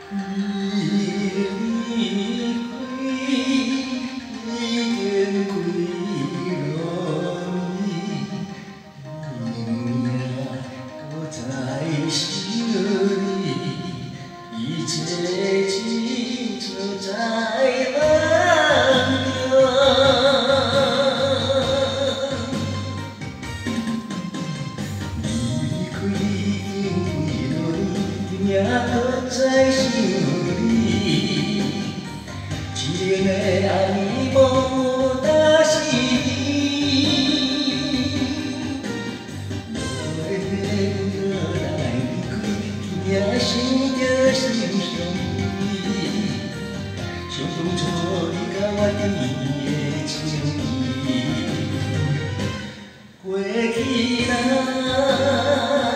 이제 진저在哪里？离开几多年，也搁在心里。一个爱你无大事，无缘来离开，也想着心伤悲。想当初你甲我甜蜜的情意，过去咱。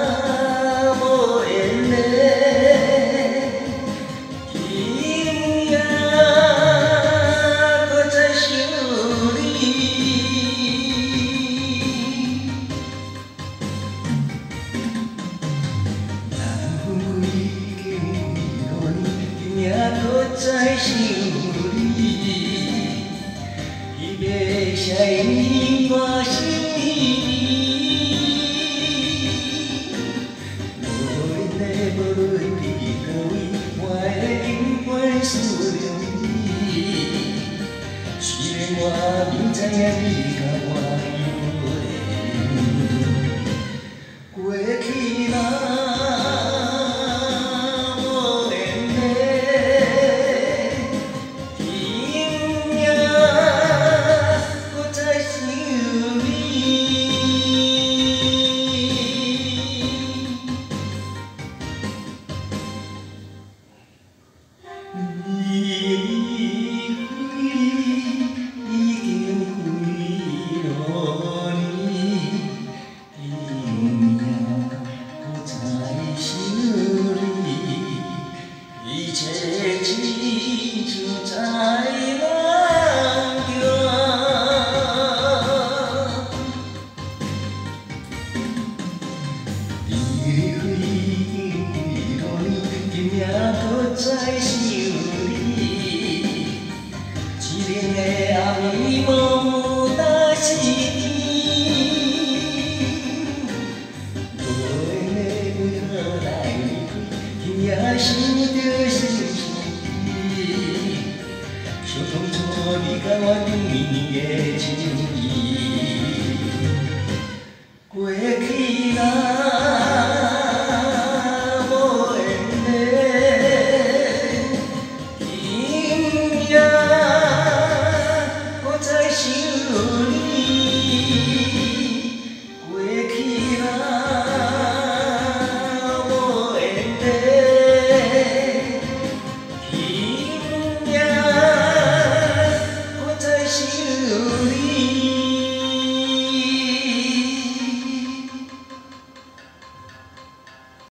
在心里，伊要写你我心意。无论在无论伫倒位，我会永远思念你。虽然我明知影你甲我有缘，过去咱。 一切尽就在梦中，离开几多年，今夜搁在心里。一零的暗暝，无大事。无缘的为何来离开？今夜想着。 想当初你甲我甜蜜的情意，过去咱。